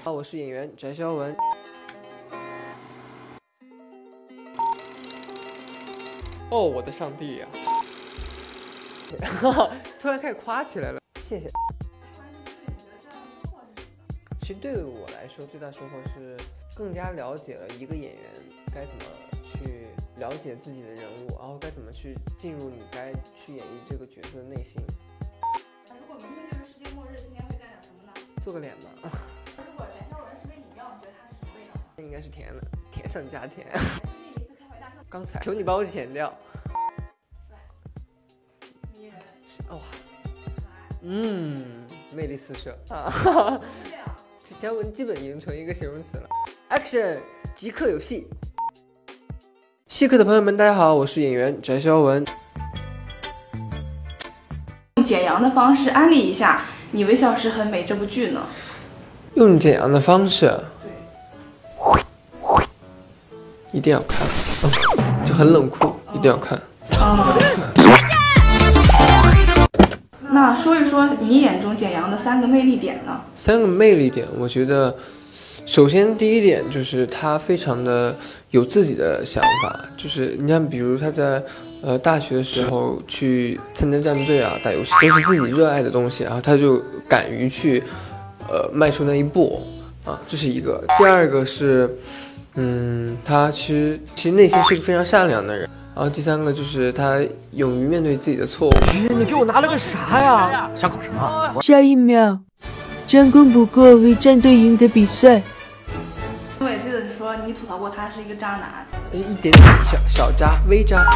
我是演员翟潇闻。哦，我的上帝呀！突然开始夸起来了，谢谢。其实对于我来说，最大收获是更加了解了一个演员该怎么去了解自己的人物，然后该怎么去进入你该去演绎这个角色的内心。 如果明天就是世界末日，今天会干点什么呢？ 做个脸吧。 如果翟潇闻是杯饮料，你觉得它是什么味道？ 应该是甜的，甜上加甜。 经历一次开怀大笑。 刚才求你把我剪掉。 帅，迷人， 哇， 可爱， 魅力四射啊！ 是这样。 翟潇闻基本已经成一个形容词了。Action， 即刻有戏。戏客的朋友们，大家好，我是演员翟潇闻。 用简阳的方式安利一下《你微笑时很美》这部剧呢？ 用简阳的方式， 对， 一定要看，就很冷酷，一定要看。 那说一说你眼中简阳的3个魅力点呢 ？3个魅力点，我觉得，首先第一点就是他非常的有自己的想法，就是你看，比如他在大学的时候去参加战队啊，打游戏都是自己热爱的东西，然后他就敢于去迈出那一步啊，这是一个。第二个是，他其实内心是个非常善良的人。然后第3个就是他勇于面对自己的错误。 你给我拿了个啥呀？想搞什么？ 下一秒，战功不过为战队赢得比赛。 我也记得你说你吐槽过他是一个渣男， 一点点小渣，微渣。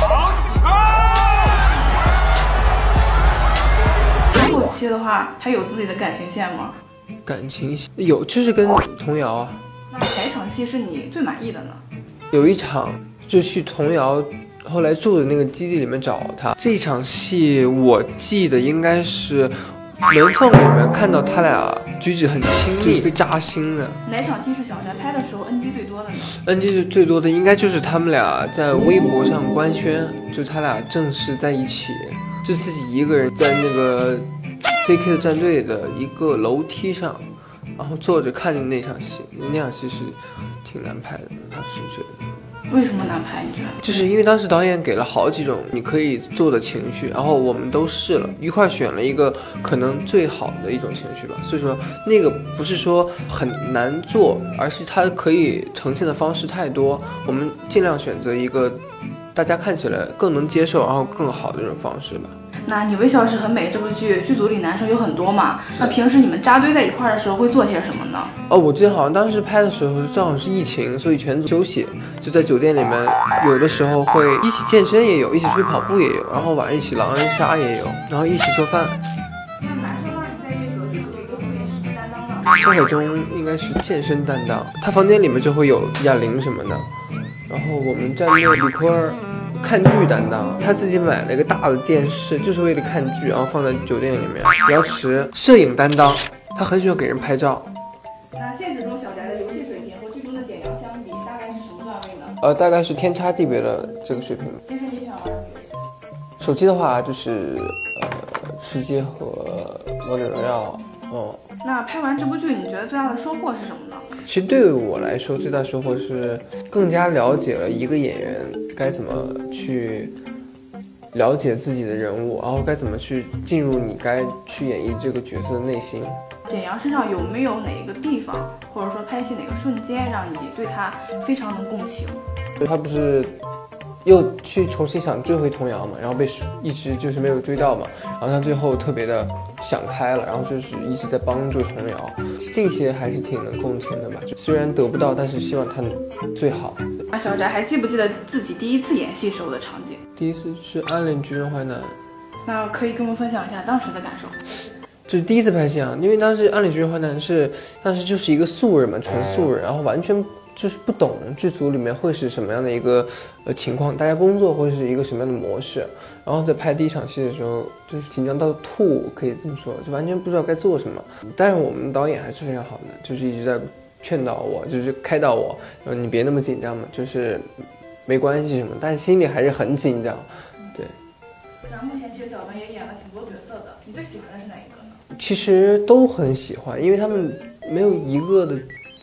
后期的话还有自己的感情线吗？ 感情线有，就是跟童谣啊。 那哪场戏是你最满意的呢？ 有一场就去童谣后来住的那个基地里面找他，这场戏我记得应该是门缝里面看到他俩举止很亲密，被扎心的。 哪场戏是小翟拍的时候 NG 最多的呢 ？NG 最多的应该就是他们俩在微博上官宣，就他俩正式在一起，就自己一个人在那个 ZK 的战队的一个楼梯上，然后坐着看着那场戏。那场戏是挺难拍的，当时觉得。 为什么难拍？你觉得？ 就是因为当时导演给了好几种你可以做的情绪，然后我们都试了，一块选了一个可能最好的一种情绪吧。所以说那个不是说很难做，而是它可以呈现的方式太多，我们尽量选择一个大家看起来更能接受，然后更好的这种方式吧。 那你微笑时很美这部剧组里男生有很多嘛？那平时你们扎堆在一块的时候会做些什么呢？ 我记得好像当时拍的时候正好是疫情，所以全组休息，就在酒店里面，有的时候会一起健身也有，一起出去跑步也有，然后晚上一起狼人杀也有，然后一起做饭。 那男生呢？你在这个剧组里都分别是什么担当呢？ 肖海中应该是健身担当，他房间里面就会有哑铃什么的，然后我们战队理科看剧担当，他自己买了一个大的电视，就是为了看剧，然后放在酒店里面。瑶池摄影担当，他很喜欢给人拍照。 那现实中小翟的游戏水平和剧中的简阳相比，大概是什么段位呢？ 大概是天差地别的这个水平。 平时你喜欢玩什么游戏？ 手机的话就是吃鸡和王者荣耀。 那拍完这部剧，你觉得最大的收获是什么呢？ 其实对于我来说，最大收获是更加了解了一个演员该怎么去了解自己的人物，然后该怎么去进入你该去演绎这个角色的内心。 简阳身上有没有哪一个地方，或者说拍戏哪个瞬间，让你对他非常能共情？ 他不是又去重新想追回童谣嘛，然后一直就是没有追到嘛，然后他最后特别的想开了，然后就是一直在帮助童谣，这些还是挺能共情的吧。就虽然得不到，但是希望他最好。 那小翟还记不记得自己第一次演戏时候的场景？ 第一次是《暗恋橘人淮南》， 那可以跟我们分享一下当时的感受。 就是第一次拍戏啊，因为当时《暗恋橘人淮南》当时就是一个素人嘛，纯素人，然后完全就是不懂剧组里面会是什么样的一个情况，大家工作会是一个什么样的模式，然后在拍第一场戏的时候，就是紧张到吐，可以这么说，就完全不知道该做什么。但是我们导演还是非常好的，就是一直在劝导我，就是开导我，你别那么紧张嘛，就是没关系什么，但是心里还是很紧张。对。 那目前其实小文也演了挺多角色的，你最喜欢的是哪一个呢？ 其实都很喜欢，因为他们没有一个的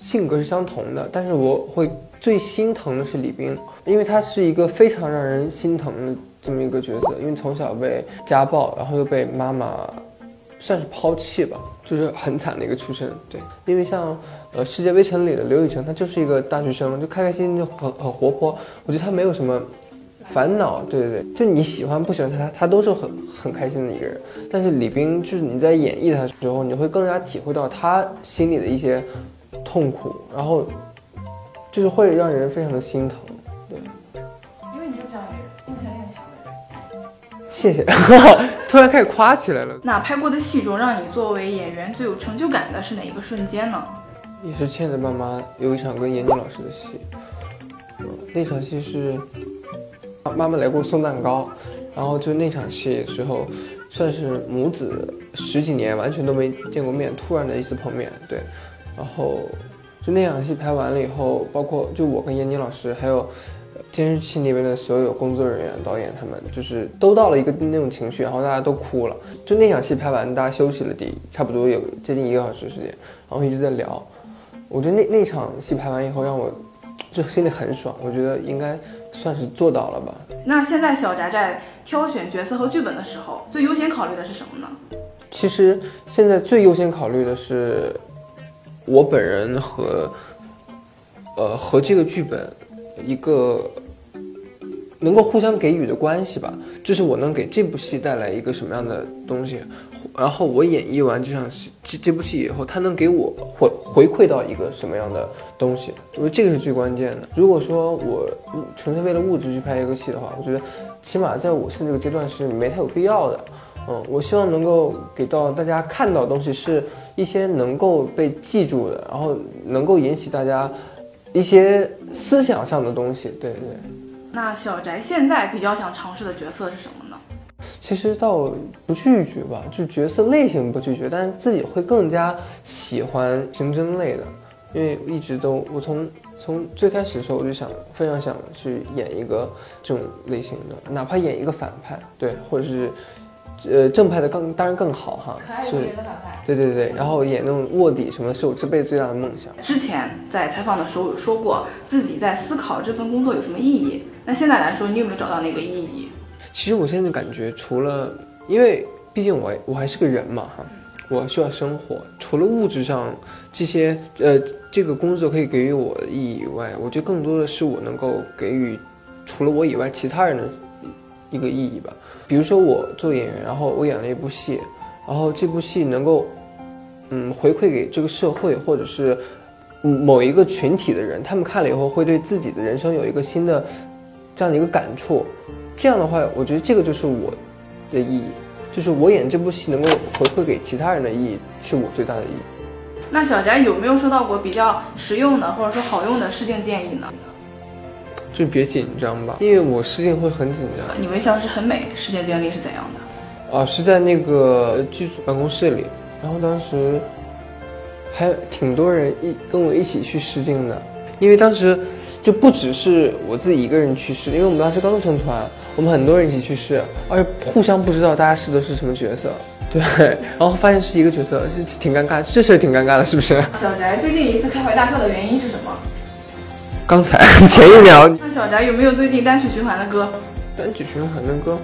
性格是相同的，但是我会最心疼的是李冰，因为他是一个非常让人心疼的这么一个角色，因为从小被家暴，然后又被妈妈算是抛弃吧，就是很惨的一个出身。对，因为像世界微尘里的刘雨辰，他就是一个大学生，就开开心心，就很活泼。我觉得他没有什么烦恼，对对对，就你喜欢不喜欢他，他都是很开心的一个人。但是李冰，就是你在演绎他的时候，你会更加体会到他心里的一些痛苦，然后就是会让人非常的心疼。对， 因为你是这样一个人，目前练强的人。 谢谢，突然开始夸起来了。 那拍过的戏中，让你作为演员最有成就感的是哪一个瞬间呢？ 也是倩的爸妈有一场跟闫妮老师的戏，那场戏是妈妈来给我送蛋糕，然后就那场戏的时候，算是母子10几年完全都没见过面，突然的一次碰面，对，然后就那场戏拍完了以后，包括就我跟闫妮老师还有监视器那边的所有工作人员、导演，他们就是都到了一个那种情绪，然后大家都哭了。就那场戏拍完，大家休息了差不多有接近1个小时时间，然后一直在聊。我觉得那场戏拍完以后，让我就心里很爽，我觉得应该算是做到了吧。 那现在小翟在挑选角色和剧本的时候，最优先考虑的是什么呢？ 其实现在最优先考虑的是我本人和这个剧本一个能够互相给予的关系吧，就是我能给这部戏带来一个什么样的东西，然后我演绎完这部戏以后，它能给我回馈到一个什么样的东西，我觉得这个是最关键的。如果说我纯粹为了物质去拍一个戏的话，我觉得起码在我现在这个阶段是没太有必要的。我希望能够给到大家看到的东西是一些能够被记住的，然后能够引起大家一些思想上的东西。对对。 那小翟现在比较想尝试的角色是什么呢？ 其实倒不拒绝吧，就角色类型不拒绝，但是自己会更加喜欢刑侦类的，因为一直都我从最开始的时候我就非常想去演一个这种类型的，哪怕演一个反派，对，或者是正派的当然更好哈， 可爱无人的反派。 对对对，然后演那种卧底什么的是我这辈子最大的梦想。 之前在采访的时候有说过自己在思考这份工作有什么意义，那现在来说你有没有找到那个意义？ 其实我现在感觉除了，因为毕竟我还是个人嘛哈，我需要生活，除了物质上这些这个工作可以给予我的意义以外，我觉得更多的是我能够给予除了我以外其他人的一个意义吧。比如说我做演员，然后我演了一部戏，然后这部戏能够回馈给这个社会或者是某一个群体的人，他们看了以后会对自己的人生有一个新的这样的一个感触。这样的话，我觉得这个就是我的意义，就是我演这部戏能够回馈给其他人的意义，是我最大的意义。 那小翟有没有收到过比较实用的或者说好用的试镜建议呢？ 就别紧张吧，因为我试镜会很紧张。 你微笑是很美，试镜经历是怎样的？ 是在那个剧组办公室里，然后当时还挺多人跟我一起去试镜的，因为当时就不只是我自己一个人去试，因为我们当时刚成团，我们很多人一起去试，而且互相不知道大家试的是什么角色，对，然后发现是一个角色，是挺尴尬，这事挺尴尬的，是不是？ 小翟最近一次开怀大笑的原因是什么？ 刚才前一秒。 那小翟有没有最近单曲循环的歌？ 单曲循环的歌，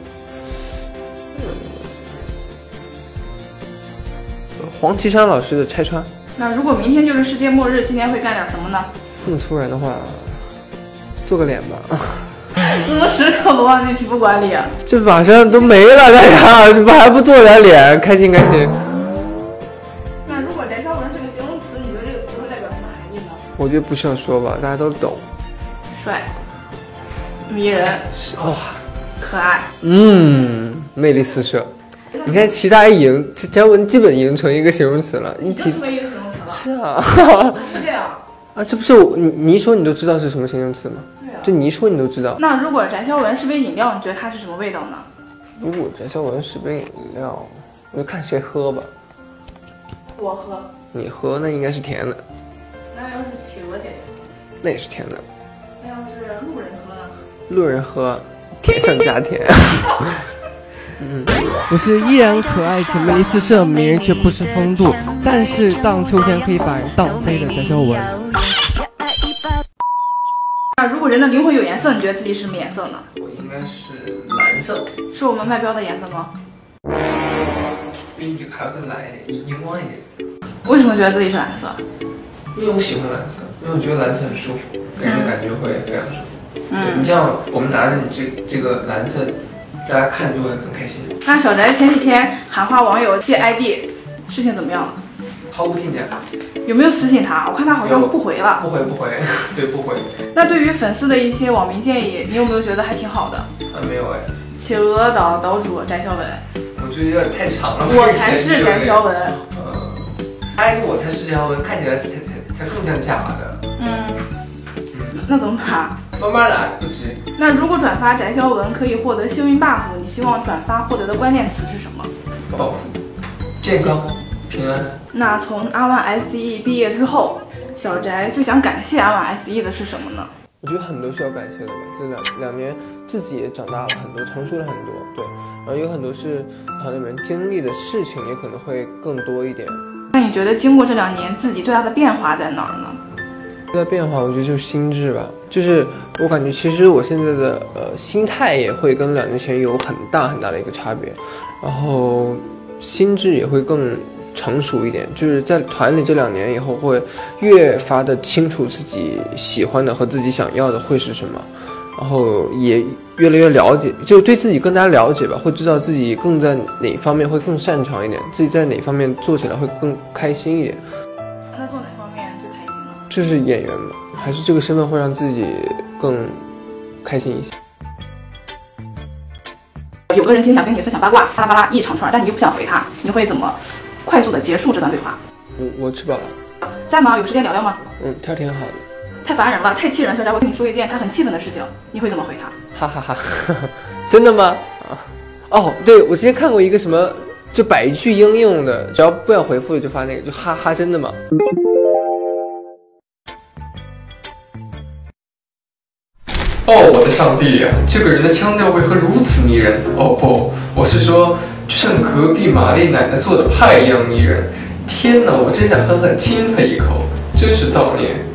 黄绮珊老师的《拆穿》。 那如果明天就是世界末日，今年会干点什么呢？ 这么突然的话，做个脸吧。 怎么时刻不忘记皮肤管理啊？ 这马上都没了，大家怎么还不做点脸？开心开心。 那如果翟潇闻是个形容词，你觉得这个词会代表什么含义呢？ 我觉得不需要说吧，大家都懂。 帅，迷人， 哇， 可爱， 魅力四射。你看，其他翟文基本已经成一个形容词了。一提成为一个形容词了。 是啊。 是这样。 这不是你一说你都知道是什么形容词吗？ 对啊。 就你一说你都知道。 那如果翟潇闻是杯饮料，你觉得它是什么味道呢？ 如果翟潇闻是杯饮料，我就看谁喝吧。 我喝。 你喝那应该是甜的。 那要是企鹅姐姐？ 那也是甜的。 那要是路人喝呢？ 路人喝，甜上加甜。 我是依然可爱且魅力四射，迷人却不失风度，但是荡秋千可以把人荡飞的翟潇闻。 那如果人的灵魂有颜色，你觉得自己是什么颜色呢？ 我应该是蓝色， 是我们卖标的颜色吗？ 比你这个还要再蓝一点，荧光一点。 为什么觉得自己是蓝色？ 因为我喜欢蓝色，因为我觉得蓝色很舒服，给人感觉会非常舒服。对，你像我们拿着你这个蓝色，大家看就会很开心。 那小翟前几天喊话网友借 ID， 事情怎么样了？ 毫无进展。 有没有私信他？我看他好像不回了。 不回，对，不回。 那对于粉丝的一些网民建议，你有没有觉得还挺好的？ 没有哎。 企鹅岛岛主翟潇闻， 我觉得有点太长了。 我才是翟潇闻。 ID 我才是翟潇闻，看起来才更像假的。 那怎么办？ 慢慢来，不急。 那如果转发翟潇闻可以获得幸运 buff， 你希望转发获得的关键词是什么？ 报复、健康、平安。 那从阿万 SE 毕业之后，小翟最想感谢阿万 SE 的是什么呢？ 我觉得很多需要感谢的吧，这两年自己也长大了很多，成熟了很多，对，然后有很多是团里面经历的事情也可能会更多一点。 那你觉得经过这2年自己最大的变化在哪儿呢？ 最大变化我觉得就是心智吧，就是我感觉其实我现在的心态也会跟2年前有很大的一个差别，然后心智也会更成熟一点，就是在团里这2年以后会越发的清楚自己喜欢的和自己想要的会是什么，然后也越来越了解，就对自己更加了解吧，会知道自己更在哪方面会更擅长一点，自己在哪方面做起来会更开心一点。 那做哪方面最开心呢？ 就是演员嘛，还是这个身份会让自己更开心一些。 有个人今天想跟你分享八卦，巴拉巴拉一长串，但你又不想回他，你会怎么快速的结束这段对话？ 我吃饱了。 在吗？有时间聊聊吗？ 天儿挺好的。 太烦人了，太气人！小翟，我跟你说一件他很气愤的事情，你会怎么回他？ 哈哈哈，真的吗？哦，对，我之前看过一个什么，就百句应用的，只要不想回复就发那个，就哈哈，真的吗？哦，我的上帝呀！这个人的腔调为何如此迷人？哦不，我是说，就像隔壁玛丽奶奶做的派一样迷人。天哪，我真想狠狠亲他一口，真是造孽。